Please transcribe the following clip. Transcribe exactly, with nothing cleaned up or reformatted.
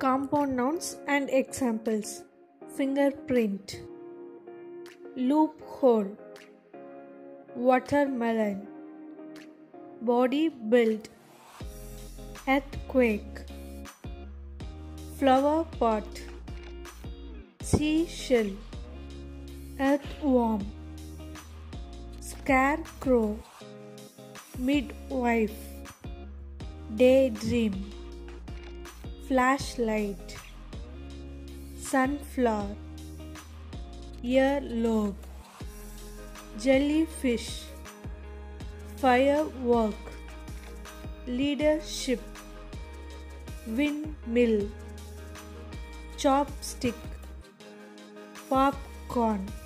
Compound nouns and examples. Fingerprint, loophole, watermelon, body build, earthquake, flower pot, seashell, earthworm, scarecrow, midwife, daydream, flashlight, sunflower, earlobe, jellyfish, firework, leadership, windmill, chopstick, popcorn.